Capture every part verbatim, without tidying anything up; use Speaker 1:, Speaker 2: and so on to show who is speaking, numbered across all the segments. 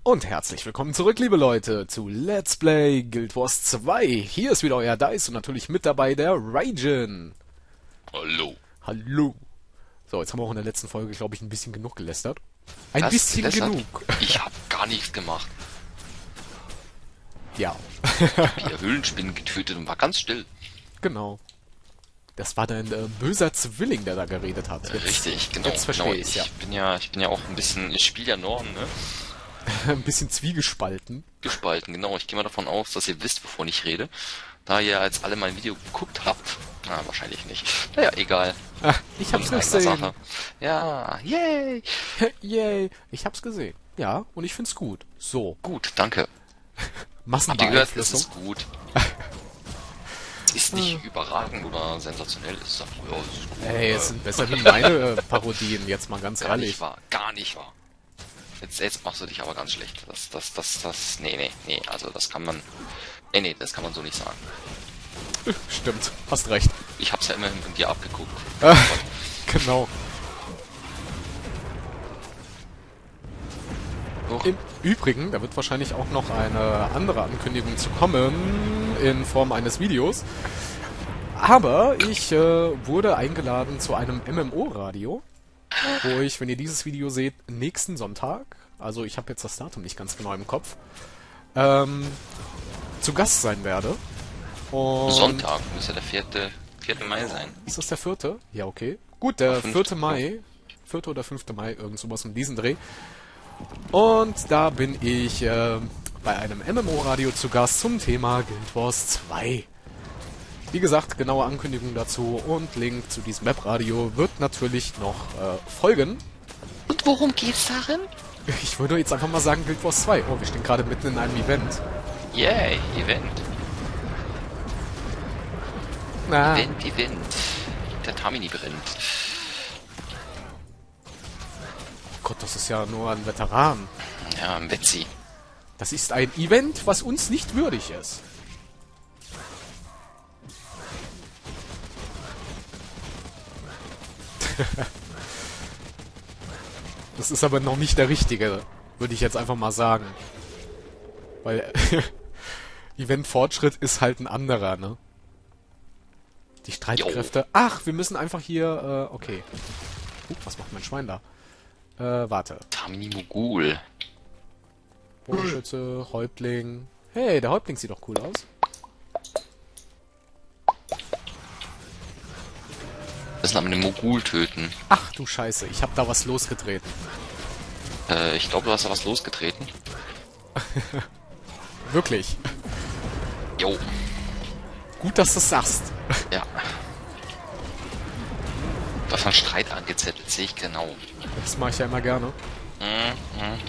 Speaker 1: Und herzlich willkommen zurück, liebe Leute, zu Let's Play Guild Wars zwei. Hier ist wieder euer Dice und natürlich mit dabei der Raijin.
Speaker 2: Hallo.
Speaker 1: Hallo. So, jetzt haben wir auch in der letzten Folge, glaube ich, ein bisschen genug gelästert. Ein
Speaker 2: Was?
Speaker 1: bisschen
Speaker 2: Gelästert?
Speaker 1: genug.
Speaker 2: Ich habe gar nichts gemacht.
Speaker 1: Ja.
Speaker 2: Die Höhlenspinnen getötet und war ganz still.
Speaker 1: Genau. Das war dein äh, böser Zwilling, der da geredet hat. Jetzt,
Speaker 2: Richtig, genau.
Speaker 1: Jetzt verstehe
Speaker 2: genau.
Speaker 1: ich's,
Speaker 2: Ich
Speaker 1: ja.
Speaker 2: bin ja, ich bin ja auch ein bisschen, ich spiele ja Norden, ne?
Speaker 1: Ein bisschen zwiegespalten.
Speaker 2: Gespalten, genau. Ich gehe mal davon aus, dass ihr wisst, wovon ich rede. Da ihr jetzt alle mein Video geguckt habt. Na, wahrscheinlich nicht. Naja, egal.
Speaker 1: Ah, ich hab's
Speaker 2: Von
Speaker 1: gesehen.
Speaker 2: eigener Sache. Ja, yay.
Speaker 1: Yay. Ich hab's gesehen. Ja, und ich find's gut. So.
Speaker 2: Gut, danke. Habt ihr gehört, es
Speaker 1: Massenbeeinflussung.
Speaker 2: ist gut. Ist nicht überragend oder sensationell, ist einfach, ja, es ist gut.
Speaker 1: Ey, es sind besser wie meine äh, Parodien, jetzt mal ganz
Speaker 2: Gar
Speaker 1: ehrlich.
Speaker 2: nicht wahr, gar nicht wahr. Jetzt, jetzt machst du dich aber ganz schlecht. Das, das, das, das, nee, nee, nee, also das kann man, nee, nee, das kann man so nicht sagen.
Speaker 1: Stimmt, hast recht.
Speaker 2: Ich hab's ja immerhin von dir abgeguckt.
Speaker 1: Ah, genau.
Speaker 2: Doch.
Speaker 1: Im Übrigen, da wird wahrscheinlich auch noch eine andere Ankündigung zu kommen, in Form eines Videos. Aber ich äh, wurde eingeladen zu einem M M O-Radio, wo ich, wenn ihr dieses Video seht, nächsten Sonntag, also ich habe jetzt das Datum nicht ganz genau im Kopf, ähm, zu Gast sein werde. Und
Speaker 2: Sonntag, müsste der vierte, vierte Mai sein.
Speaker 1: Ist das der vierte? Ja, okay. Gut, der
Speaker 2: fünfte.
Speaker 1: vierte Mai. Vierte oder fünfte Mai, irgend sowas um diesen Dreh. Und da bin ich äh, bei einem M M O-Radio zu Gast zum Thema Guild Wars zwei. Wie gesagt, genaue Ankündigung dazu und Link zu diesem Webradio wird natürlich noch äh, folgen.
Speaker 2: Und worum geht's darin?
Speaker 1: Ich würde jetzt einfach mal sagen Guild Wars zwei. Oh, wir stehen gerade mitten in einem Event.
Speaker 2: Yay, Event.
Speaker 1: Na,
Speaker 2: Event, Event. Der Tamini brennt.
Speaker 1: Gott, das ist ja nur ein Veteran.
Speaker 2: Ja, ein Betsy.
Speaker 1: Das ist ein Event, was uns nicht würdig ist. Das ist aber noch nicht der richtige, würde ich jetzt einfach mal sagen. Weil Event-Fortschritt ist halt ein anderer, ne? Die Streitkräfte... Ach, wir müssen einfach hier... Äh, okay. Uh, was macht mein Schwein da? Äh, warte.
Speaker 2: Tamini Mogul.
Speaker 1: Bogenschütze, Häuptling... Hey, der Häuptling sieht doch cool aus.
Speaker 2: Das sind aber eine Mogul töten.
Speaker 1: Ach du Scheiße, ich hab da was losgetreten.
Speaker 2: Äh, ich glaube, du hast da was losgetreten.
Speaker 1: Wirklich.
Speaker 2: Jo.
Speaker 1: Gut, dass du es sagst.
Speaker 2: Ja. Was von Streit angezettelt, sehe ich genau.
Speaker 1: Das mache ich ja immer gerne.
Speaker 2: Mhm. mhm.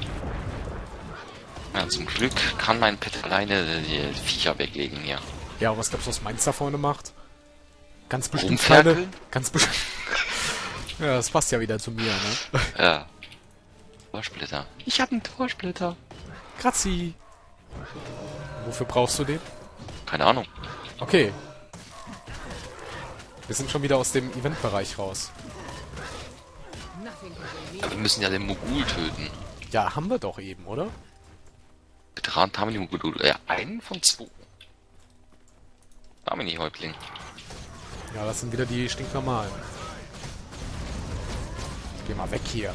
Speaker 2: Ja, zum Glück kann mein Pet alleine die Viecher weglegen hier.
Speaker 1: Ja, was glaubst du, was meins da vorne macht? Ganz bestimmt
Speaker 2: Rumferkeln?
Speaker 1: keine... Ganz bestimmt... Ja, das passt ja wieder zu mir, ne?
Speaker 2: Ja. Torsplitter. Ich habe einen Torsplitter.
Speaker 1: Grazi. Wofür brauchst du den?
Speaker 2: Keine Ahnung.
Speaker 1: Okay. Wir sind schon wieder aus dem Eventbereich raus.
Speaker 2: Aber wir müssen ja den Mogul töten.
Speaker 1: Ja, haben wir doch eben, oder?
Speaker 2: Veteran Tamini Mogul. Ja, einen von zwei. Tamini-Häuptling.
Speaker 1: Ja, das sind wieder die stinknormalen. Geh mal weg hier.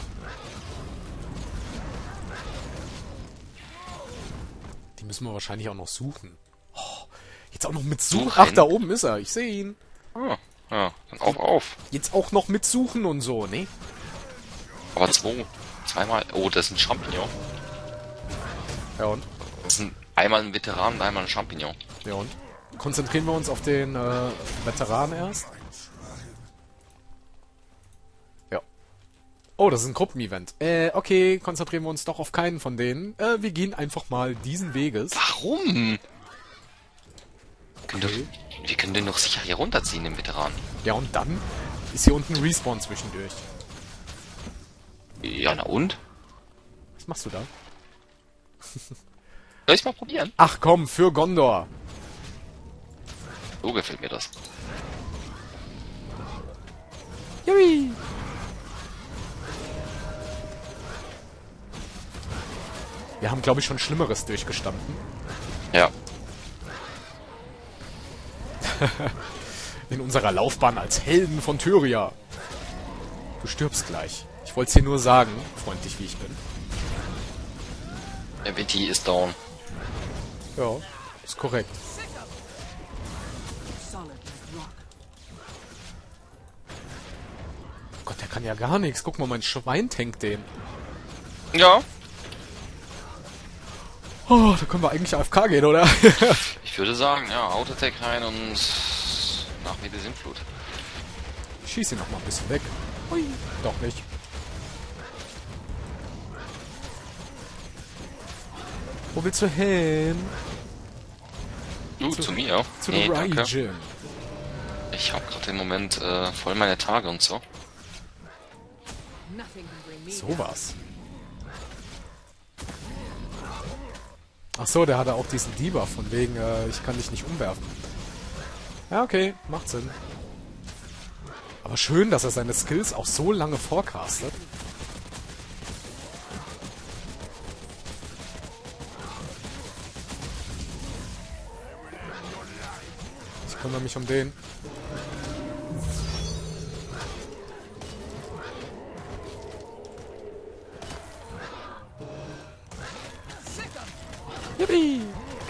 Speaker 1: Die müssen wir wahrscheinlich auch noch suchen. Oh, jetzt auch noch mit suchen.
Speaker 2: Suchen?
Speaker 1: Ach, da oben ist er. Ich sehe ihn.
Speaker 2: Ah, ja, dann auf, auf.
Speaker 1: Jetzt auch noch mit suchen und so, ne?
Speaker 2: Aber zwei. Zweimal. Oh, das ist ein Champignon.
Speaker 1: Ja und?
Speaker 2: Das ist ein, einmal ein Veteran und einmal ein Champignon.
Speaker 1: Ja und? Konzentrieren wir uns auf den äh, Veteran erst. Ja. Oh, das ist ein Gruppenevent. Äh, okay, konzentrieren wir uns doch auf keinen von denen. Äh, wir gehen einfach mal diesen Weges.
Speaker 2: Warum? Können
Speaker 1: Okay.
Speaker 2: doch, wir können den doch sicher hier runterziehen, den Veteran.
Speaker 1: Ja, und dann ist hier unten ein Respawn zwischendurch.
Speaker 2: Ja, na und?
Speaker 1: Was machst du da?
Speaker 2: Soll ich's mal probieren?
Speaker 1: Ach komm, für Gondor.
Speaker 2: So gefällt mir das.
Speaker 1: Yui. Wir haben, glaube ich, schon Schlimmeres durchgestanden.
Speaker 2: Ja.
Speaker 1: In unserer Laufbahn als Helden von Tyria. Du stirbst gleich. Ich wollte es dir nur sagen, freundlich wie ich bin.
Speaker 2: M V T ist down.
Speaker 1: Ja, ist korrekt. Gott, der kann ja gar nichts. Guck mal, mein Schwein tankt den.
Speaker 2: Ja.
Speaker 1: Oh, da können wir eigentlich A F K gehen, oder?
Speaker 2: Ich würde sagen, ja, Autotech rein und nach mir die Sintflut.
Speaker 1: Ich schieße ihn noch mal ein bisschen weg. Hui. Doch nicht. Wo willst du hin?
Speaker 2: Du, zu, zu mir?
Speaker 1: Zu
Speaker 2: nee,
Speaker 1: der
Speaker 2: danke.
Speaker 1: Region.
Speaker 2: Ich habe gerade im Moment äh, voll meine Tage und so.
Speaker 1: So was. Ach so, der hatte auch diesen Debuff, von wegen, äh, ich kann dich nicht umwerfen. Ja, okay, macht Sinn. Aber schön, dass er seine Skills auch so lange forecastet. Ich kümmere mich um den. Yippie!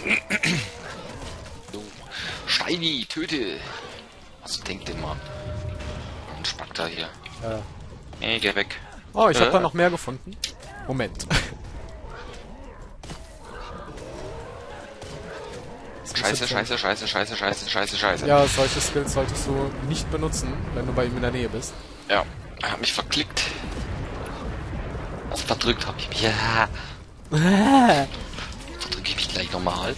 Speaker 2: So. Shiny, töte! Was denkt denn mal? Ein Spack da hier.
Speaker 1: Äh.
Speaker 2: Nee, geh weg.
Speaker 1: Oh, ich
Speaker 2: äh.
Speaker 1: habe da noch mehr gefunden. Moment.
Speaker 2: Scheiße, scheiße, scheiße, scheiße, scheiße, scheiße, scheiße.
Speaker 1: Ja, solche Skills solltest du nicht benutzen, wenn du bei ihm in der Nähe bist.
Speaker 2: Ja, er hat mich verklickt. Also verdrückt hab ich mich. Ja. Verdrücke ich mich gleich nochmal.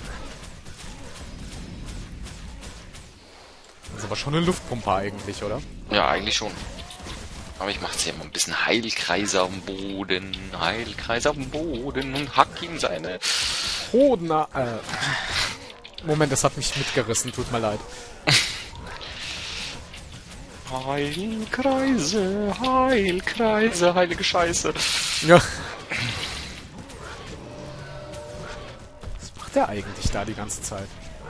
Speaker 1: Das ist aber schon eine Luftpumpe eigentlich, oder?
Speaker 2: Ja, eigentlich schon. Aber ich mach's hier mal ein bisschen Heilkreise auf dem Boden. Heilkreise auf dem Boden und hack ihm seine...
Speaker 1: Hodner, äh... Moment, das hat mich mitgerissen, tut mir leid.
Speaker 2: Heilkreise, Heilkreise, heilige Scheiße.
Speaker 1: Ja. Was macht der eigentlich da die ganze Zeit?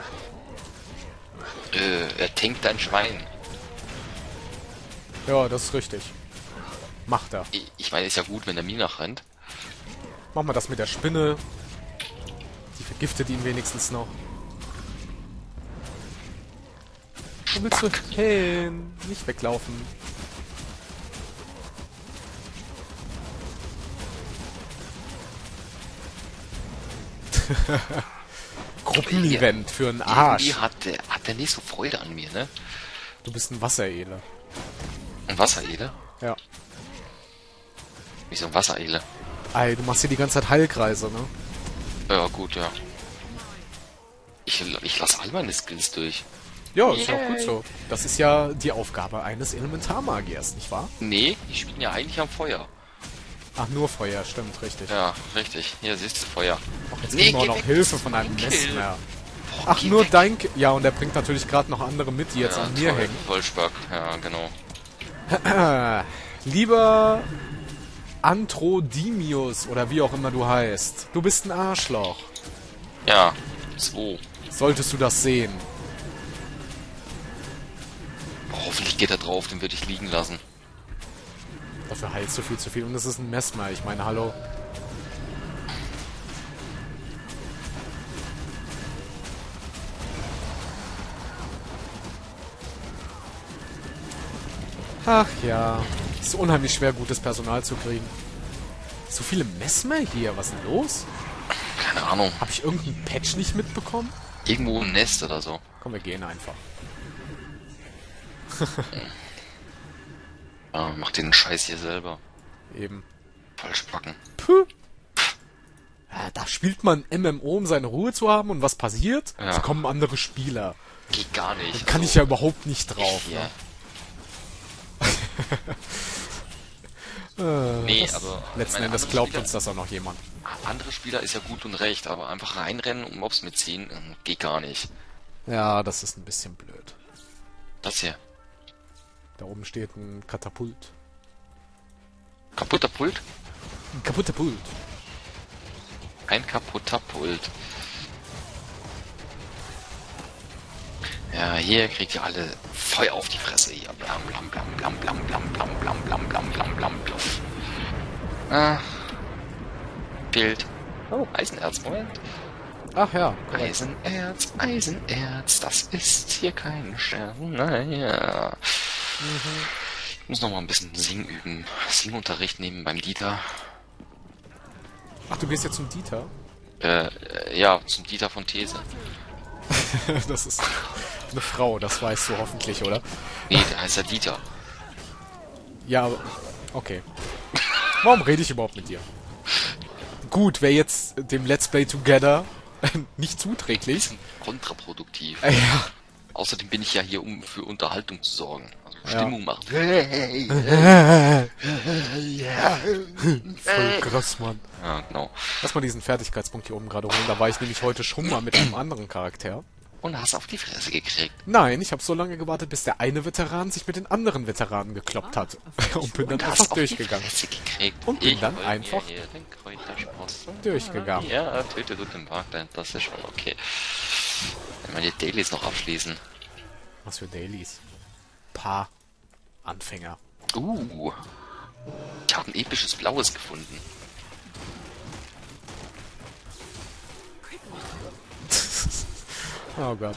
Speaker 2: Äh, er tankt ein Schwein.
Speaker 1: Ja, das ist richtig. Macht er.
Speaker 2: Ich, ich meine, ist ja gut, wenn der Minach rennt.
Speaker 1: Mach mal das mit der Spinne. Die vergiftet ihn wenigstens noch. Wo willst du hin? Nicht weglaufen. Gruppenevent für einen Arsch.
Speaker 2: Irgendwie hat der, hat der nicht so Freude an mir, ne?
Speaker 1: Du bist ein Wasserele.
Speaker 2: Ein Wasserele?
Speaker 1: Ja.
Speaker 2: Wieso ein Wasserele?
Speaker 1: Ey, du machst hier die ganze Zeit Heilkreise, ne?
Speaker 2: Ja, gut, ja. Ich, ich lasse all meine Skills durch.
Speaker 1: Ja, ist ja auch gut so. Das ist ja die Aufgabe eines Elementarmagiers, nicht wahr?
Speaker 2: Nee, die spielen ja eigentlich am Feuer.
Speaker 1: Ach, nur Feuer, stimmt, richtig.
Speaker 2: Ja, richtig. Hier, siehst du Feuer.
Speaker 1: Ach, jetzt
Speaker 2: Nee,
Speaker 1: kriegen wir auch
Speaker 2: geh
Speaker 1: noch
Speaker 2: weg,
Speaker 1: Hilfe
Speaker 2: das ist
Speaker 1: von einem
Speaker 2: mein
Speaker 1: Messmer.
Speaker 2: Boah,
Speaker 1: Ach,
Speaker 2: geh
Speaker 1: nur
Speaker 2: weg.
Speaker 1: dein... Ki ja, und der bringt natürlich gerade noch andere mit, die jetzt
Speaker 2: Ja,
Speaker 1: an mir
Speaker 2: toll,
Speaker 1: hängen.
Speaker 2: Vollspack, ja, genau.
Speaker 1: Lieber Antrodimius, oder wie auch immer du heißt, du bist ein Arschloch.
Speaker 2: Ja, zwei.
Speaker 1: Solltest du das sehen.
Speaker 2: Boah, hoffentlich geht er drauf, den würde ich liegen lassen.
Speaker 1: Dafür heilst du viel zu viel. Und es ist ein Messmer, ich meine, hallo. Ach ja, ist unheimlich schwer, gutes Personal zu kriegen. So viele Messmer hier, was ist denn los?
Speaker 2: Keine Ahnung.
Speaker 1: Habe ich irgendeinen Patch nicht mitbekommen?
Speaker 2: Irgendwo ein Nest oder so.
Speaker 1: Komm, wir gehen einfach.
Speaker 2: Ja, mach den Scheiß hier selber.
Speaker 1: Eben.
Speaker 2: Falschbacken.
Speaker 1: Puh. Ja, da spielt man M M O, um seine Ruhe zu haben, und was passiert?
Speaker 2: Ja.
Speaker 1: Es kommen andere Spieler.
Speaker 2: Geht gar nicht.
Speaker 1: Da kann ich ja überhaupt nicht drauf.
Speaker 2: Ja.
Speaker 1: Ne? Äh,
Speaker 2: Nee,
Speaker 1: das,
Speaker 2: aber
Speaker 1: letzten
Speaker 2: meine,
Speaker 1: Endes
Speaker 2: andere
Speaker 1: glaubt
Speaker 2: Spieler-
Speaker 1: uns das auch noch jemand.
Speaker 2: Andere Spieler ist ja gut und recht, aber einfach reinrennen und Mobs mitziehen, ähm, geht gar nicht.
Speaker 1: Ja, das ist ein bisschen blöd.
Speaker 2: Das hier.
Speaker 1: Da oben steht ein Katapult.
Speaker 2: Kaputter Pult?
Speaker 1: Ein Katapult.
Speaker 2: Ein kaputter Pult. Ja, hier kriegt ihr alle Feuer auf die Fresse. Hier. Blam, blam, blam, blam, blam, blam, blam, blam, blam, blam, blam, blam, bluff. Ah. Bild. Oh, Eisenerz, Moment.
Speaker 1: Ach ja, korrekt.
Speaker 2: Eisenerz, Eisenerz, das ist hier kein Stern. Naja.
Speaker 1: Mhm.
Speaker 2: Ich muss noch mal ein bisschen Singen üben. Singunterricht nehmen beim Dieter.
Speaker 1: Ach, du gehst jetzt zum Dieter?
Speaker 2: Äh, äh, ja, zum Dieter von These.
Speaker 1: Das ist eine Frau, das weißt du hoffentlich, oder?
Speaker 2: Nee, der heißt ja Dieter.
Speaker 1: Ja, aber... Okay. Warum rede ich überhaupt mit dir? Gut, wäre jetzt dem Let's Play Together nicht zuträglich.
Speaker 2: Bisschen kontraproduktiv.
Speaker 1: Äh, ja.
Speaker 2: Außerdem bin ich ja hier, um für Unterhaltung zu sorgen. Also
Speaker 1: Ja.
Speaker 2: Stimmung machen.
Speaker 1: Voll krass, Mann.
Speaker 2: Ja, genau.
Speaker 1: Lass mal diesen Fertigkeitspunkt hier oben gerade holen. Da war ich nämlich heute schon mal mit einem anderen Charakter.
Speaker 2: Und hast auf die Fresse gekriegt.
Speaker 1: Nein, ich habe so lange gewartet, bis der eine Veteran sich mit den anderen Veteranen gekloppt hat. Und bin dann
Speaker 2: Und
Speaker 1: einfach
Speaker 2: hast auf die
Speaker 1: durchgegangen.
Speaker 2: Fresse gekriegt.
Speaker 1: Und bin
Speaker 2: Ich
Speaker 1: dann
Speaker 2: wollte
Speaker 1: einfach
Speaker 2: mir hier den Kräuterspross.
Speaker 1: durchgegangen.
Speaker 2: Ja, töte du den Parkland, das ist schon okay. Wenn wir die Dailies noch abschließen.
Speaker 1: Was für Dailies? Paar Anfänger.
Speaker 2: Uh. Ich habe ein episches Blaues gefunden.
Speaker 1: Oh Gott.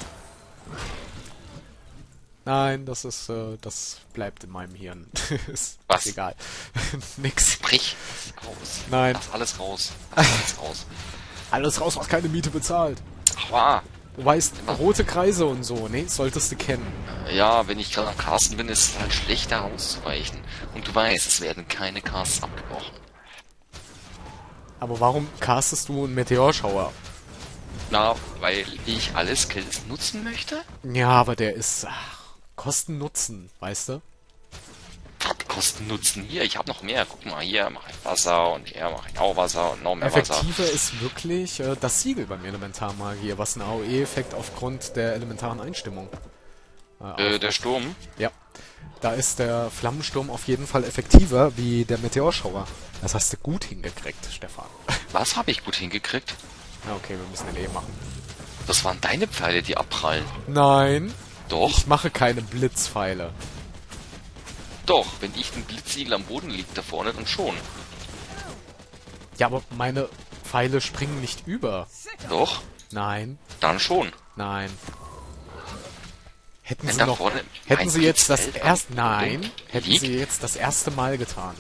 Speaker 1: Nein, das ist, äh, das bleibt in meinem Hirn. Ist
Speaker 2: Was?
Speaker 1: egal. Nix.
Speaker 2: Sprich raus.
Speaker 1: Nein.
Speaker 2: Lass alles raus. Lass alles raus.
Speaker 1: Alles raus, was keine Miete bezahlt.
Speaker 2: Aua.
Speaker 1: Du weißt, rote Kreise und so, ne? Solltest du kennen.
Speaker 2: Ja, wenn ich gerade am Casten bin, ist es halt schlechter auszuweichen. Und du weißt, es werden keine Casts abgebrochen.
Speaker 1: Aber warum castest du einen Meteorschauer?
Speaker 2: Na, weil ich alle Skills nutzen möchte?
Speaker 1: Ja, aber der ist ach, Kosten-Nutzen, weißt du?
Speaker 2: Was Kosten Nutzen hier? Ich habe noch mehr. Guck mal, hier mache ich Wasser und hier mache ich auch Wasser und noch mehr Wasser.
Speaker 1: Effektiver ist wirklich äh, das Siegel beim Elementarmagier, was ein A O E-Effekt aufgrund der elementaren Einstimmung. Äh,
Speaker 2: Äh, der Sturm?
Speaker 1: Ja. Da ist der Flammensturm auf jeden Fall effektiver wie der Meteorschauer. Das hast du gut hingekriegt, Stefan.
Speaker 2: Was habe ich gut hingekriegt?
Speaker 1: Ja, okay, wir müssen den eh machen.
Speaker 2: Das waren deine Pfeile, die abprallen.
Speaker 1: Nein,
Speaker 2: Doch,
Speaker 1: ich mache keine Blitzpfeile.
Speaker 2: doch. Wenn ich ein Blitzsiegel am Boden liegt da vorne, dann schon.
Speaker 1: Ja, aber meine Pfeile springen nicht über.
Speaker 2: Doch,
Speaker 1: Nein,
Speaker 2: dann schon.
Speaker 1: nein. Hätten
Speaker 2: Wenn
Speaker 1: sie
Speaker 2: da
Speaker 1: noch,
Speaker 2: vorne
Speaker 1: hätten
Speaker 2: ein
Speaker 1: sie jetzt das
Speaker 2: Blitzfeld am
Speaker 1: erst,
Speaker 2: Boden
Speaker 1: nein, hätten
Speaker 2: liegt?
Speaker 1: sie jetzt das erste Mal getan.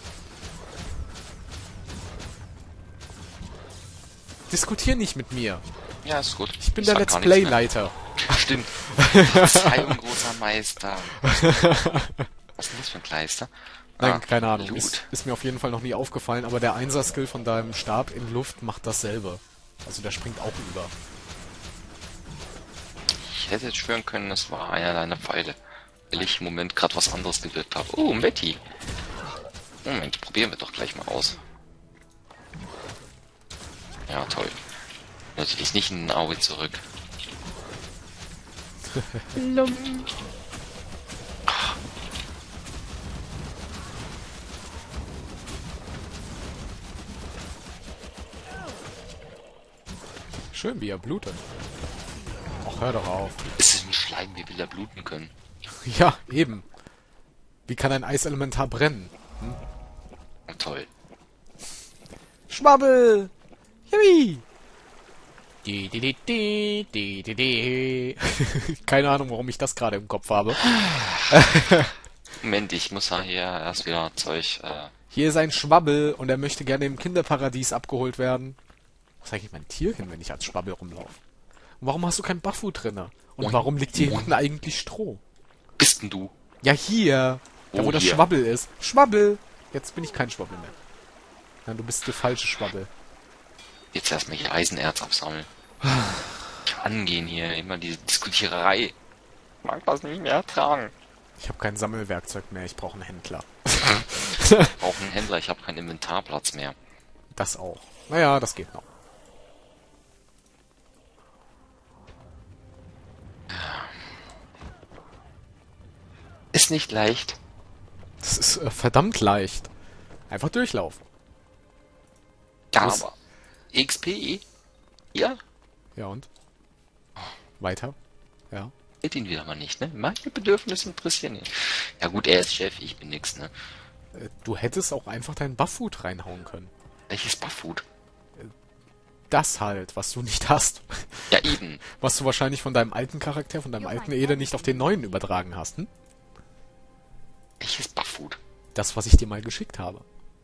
Speaker 1: Diskutier nicht mit mir.
Speaker 2: Ja, ist gut.
Speaker 1: Ich bin der
Speaker 2: sag
Speaker 1: Let's
Speaker 2: gar nichts mehr.
Speaker 1: Play-Leiter.
Speaker 2: Stimmt. Verzeihung, großer Meister. Was ist denn das für ein Kleister?
Speaker 1: Nein,
Speaker 2: Ah,
Speaker 1: keine Ahnung.
Speaker 2: Blut.
Speaker 1: Ist, ist mir auf jeden Fall noch nie aufgefallen, aber der Einser-Skill von deinem Stab in Luft macht dasselbe. Also der springt auch über.
Speaker 2: Ich hätte jetzt schwören können, es war einer deiner Pfeile. Weil ich im Moment gerade was anderes gewirkt habe. Oh, Betty. Moment, probieren wir doch gleich mal aus. Ja, toll. Natürlich nicht in den Auge zurück.
Speaker 1: Schön, wie er blutet. Ach, hör doch auf.
Speaker 2: Es ist ein Schleim, wie will er bluten können.
Speaker 1: Ja, eben. Wie kann ein Eiselementar brennen?
Speaker 2: Ja, toll.
Speaker 1: Schwabbel! Yippie! Die, die, die, die, die, die, die. Keine Ahnung, warum ich das gerade im Kopf habe.
Speaker 2: Moment, ich muss ja hier erst wieder Zeug... Äh,
Speaker 1: Hier ist ein Schwabbel und er möchte gerne im Kinderparadies abgeholt werden. Wo ist eigentlich mein Tier hin, wenn ich als Schwabbel rumlaufe? Und warum hast du kein Buffu drinne? Und warum liegt hier hinten eigentlich Stroh?
Speaker 2: bist denn du?
Speaker 1: Ja, hier. Da,
Speaker 2: Wo
Speaker 1: wo das
Speaker 2: hier?
Speaker 1: Schwabbel ist. Schwabbel! Jetzt bin ich kein Schwabbel mehr. Nein, du bist der falsche Schwabbel.
Speaker 2: Jetzt erstmal hier Eisenerz absammeln. Angehen hier, immer diese Diskutiererei. Ich mag das nicht mehr ertragen.
Speaker 1: Ich habe kein Sammelwerkzeug mehr, ich brauche einen Händler.
Speaker 2: Ich brauche einen Händler, ich habe keinen Inventarplatz mehr.
Speaker 1: Das auch. Naja, das geht noch.
Speaker 2: Ist nicht leicht.
Speaker 1: Das ist äh, verdammt leicht. Einfach durchlaufen.
Speaker 2: Ja,
Speaker 1: Muss-
Speaker 2: aber E X P? Ja?
Speaker 1: Ja und? Weiter? Ja.
Speaker 2: Geht ihn wieder mal nicht, ne? Meine Bedürfnisse interessieren ihn. Ja gut, er ist Chef, ich bin nix, ne?
Speaker 1: Du hättest auch einfach deinen Buff-Food reinhauen können.
Speaker 2: Welches Buff-Food?
Speaker 1: Das halt, was du nicht hast.
Speaker 2: Ja, eben.
Speaker 1: Was du wahrscheinlich von deinem alten Charakter, von deinem alten Ede nicht auf den neuen übertragen hast, hm?
Speaker 2: Welches Buff-Food?
Speaker 1: Das, was ich dir mal geschickt habe.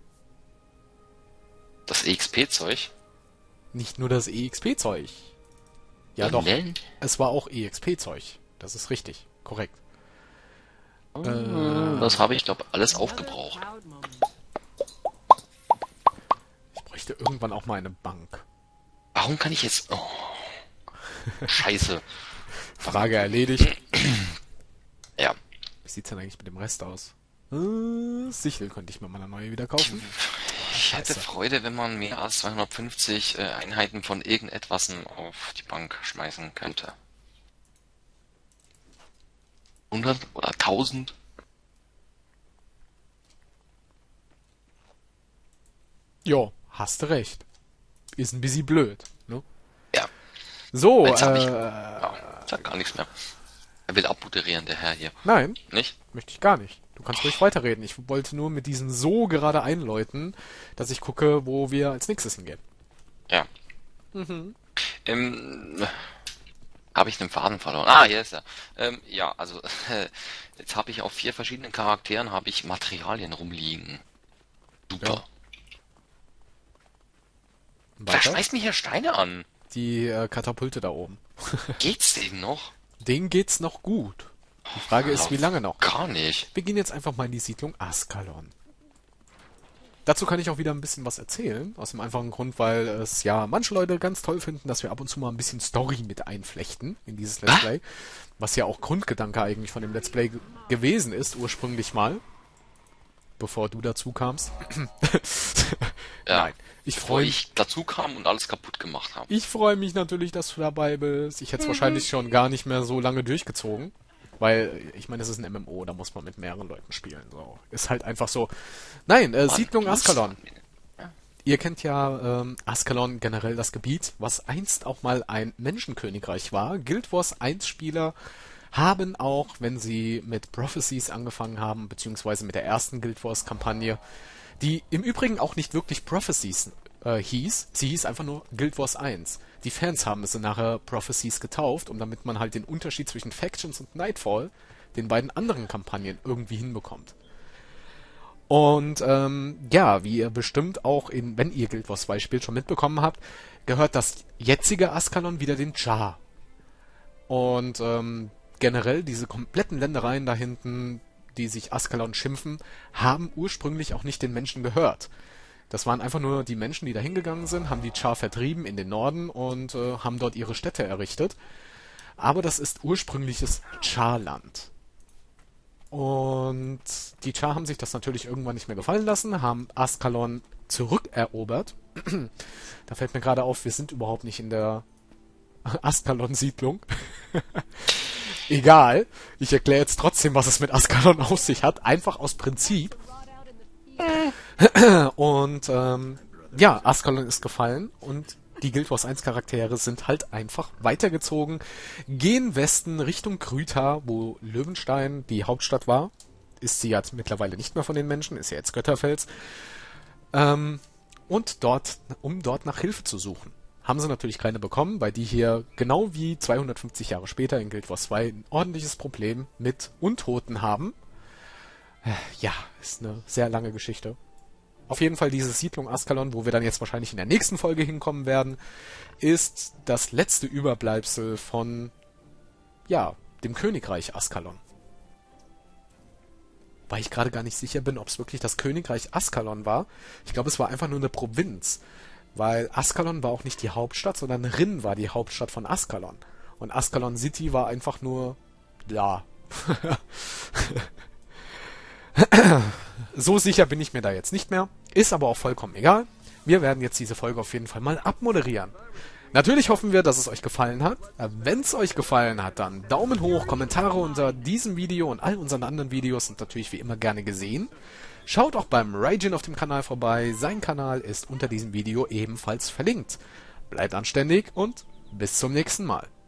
Speaker 2: Das E X P-Zeug?
Speaker 1: Nicht nur das E X P-Zeug. Ja
Speaker 2: Ja,
Speaker 1: doch,
Speaker 2: Wellen?
Speaker 1: es war auch E X P-Zeug. Das ist richtig, korrekt.
Speaker 2: Oh, das habe ich, glaube alles aufgebraucht.
Speaker 1: Ich bräuchte irgendwann auch mal eine Bank.
Speaker 2: Warum kann ich jetzt... Oh. Scheiße.
Speaker 1: Frage erledigt.
Speaker 2: Ja.
Speaker 1: Wie sieht's denn eigentlich mit dem Rest aus? Äh, Sichel könnte ich mir mal eine neue wieder kaufen.
Speaker 2: Ich hätte
Speaker 1: Scheiße.
Speaker 2: Freude, wenn man mehr als zweihundertfünfzig äh, Einheiten von irgendetwas auf die Bank schmeißen könnte. hundert oder tausend?
Speaker 1: Jo, hast du recht. Ist ein bisschen blöd, ne?
Speaker 2: Ja.
Speaker 1: So,
Speaker 2: Jetzt hab
Speaker 1: äh,
Speaker 2: ich... Ja, sag gar nichts mehr. Er will abmoderieren, der Herr hier.
Speaker 1: nein,
Speaker 2: Nicht?
Speaker 1: möchte ich gar nicht. Du kannst ruhig weiterreden. Ich wollte nur mit diesem so gerade einläuten, dass ich gucke, wo wir als nächstes hingehen.
Speaker 2: Ja.
Speaker 1: Mhm.
Speaker 2: Ähm, habe ich den Faden verloren? Ah, hier ist er. Ähm, ja, also äh, jetzt habe ich auf vier verschiedenen Charakteren habe ich Materialien rumliegen. Super.
Speaker 1: Ja.
Speaker 2: Wer
Speaker 1: Weiter?
Speaker 2: schmeißt mir hier Steine an?
Speaker 1: Die äh, Katapulte da oben.
Speaker 2: Geht's denen noch?
Speaker 1: Denen geht's noch gut. Die Frage ist, wie lange noch?
Speaker 2: Gar nicht.
Speaker 1: Wir gehen jetzt einfach mal in die Siedlung Askalon. Dazu kann ich auch wieder ein bisschen was erzählen, aus dem einfachen Grund, weil es ja manche Leute ganz toll finden, dass wir ab und zu mal ein bisschen Story mit einflechten in dieses Let's Play, was ja auch Grundgedanke eigentlich von dem Let's Play ge gewesen ist, ursprünglich mal, bevor du dazu kamst.
Speaker 2: Ja,
Speaker 1: Nein, ich
Speaker 2: Bevor
Speaker 1: freue mich.
Speaker 2: ich dazu kam und alles kaputt gemacht habe.
Speaker 1: Ich freue mich natürlich, dass du dabei bist. Ich hätte es wahrscheinlich schon gar nicht mehr so lange durchgezogen. Weil, ich meine, es ist ein M M O, da muss man mit mehreren Leuten spielen. So. Ist halt einfach so. Nein, äh, Siedlung Askalon. Ihr kennt ja ähm, Askalon generell das Gebiet, was einst auch mal ein Menschenkönigreich war. Guild Wars eins Spieler haben auch, wenn sie mit Prophecies angefangen haben, beziehungsweise mit der ersten Guild Wars Kampagne, die im Übrigen auch nicht wirklich Prophecies äh, hieß, sie hieß einfach nur Guild Wars eins. Die Fans haben es nachher Prophecies getauft, um damit man halt den Unterschied zwischen Factions und Nightfall, den beiden anderen Kampagnen, irgendwie hinbekommt. Und ähm, ja, wie ihr bestimmt auch, in, wenn ihr Guild Wars zwei spielt, schon mitbekommen habt, gehört das jetzige Askalon wieder den Jar. Und ähm, generell diese kompletten Ländereien da hinten, die sich Askalon schimpfen, haben ursprünglich auch nicht den Menschen gehört. Das waren einfach nur die Menschen, die da hingegangen sind, haben die Char vertrieben in den Norden und äh, haben dort ihre Städte errichtet. Aber das ist ursprüngliches Char-Land. Und die Char haben sich das natürlich irgendwann nicht mehr gefallen lassen, haben Askalon zurückerobert. Da fällt mir gerade auf, wir sind überhaupt nicht in der Askalon-Siedlung. Egal, ich erkläre jetzt trotzdem, was es mit Askalon auf sich hat, einfach aus Prinzip. Und ähm, ja, Askalon ist gefallen und die Guild Wars eins Charaktere sind halt einfach weitergezogen, gehen Westen Richtung Kryta, wo Löwenstein die Hauptstadt war. Ist sie jetzt mittlerweile nicht mehr von den Menschen, ist ja jetzt Götterfels. Ähm, und dort, um dort nach Hilfe zu suchen. Haben sie natürlich keine bekommen, weil die hier genau wie zweihundertfünfzig Jahre später in Guild Wars zwei ein ordentliches Problem mit Untoten haben. Ja, ist eine sehr lange Geschichte. Auf jeden Fall diese Siedlung Askalon, wo wir dann jetzt wahrscheinlich in der nächsten Folge hinkommen werden, ist das letzte Überbleibsel von, ja, dem Königreich Askalon. Weil ich gerade gar nicht sicher bin, ob es wirklich das Königreich Askalon war. Ich glaube, es war einfach nur eine Provinz. Weil Askalon war auch nicht die Hauptstadt, sondern Rin war die Hauptstadt von Askalon. Und Askalon City war einfach nur, ja. So sicher bin ich mir da jetzt nicht mehr. Ist aber auch vollkommen egal. Wir werden jetzt diese Folge auf jeden Fall mal abmoderieren. Natürlich hoffen wir, dass es euch gefallen hat. Wenn es euch gefallen hat, dann Daumen hoch, Kommentare unter diesem Video und all unseren anderen Videos sind natürlich wie immer gerne gesehen. Schaut auch beim Raijin auf dem Kanal vorbei. Sein Kanal ist unter diesem Video ebenfalls verlinkt. Bleibt anständig und bis zum nächsten Mal.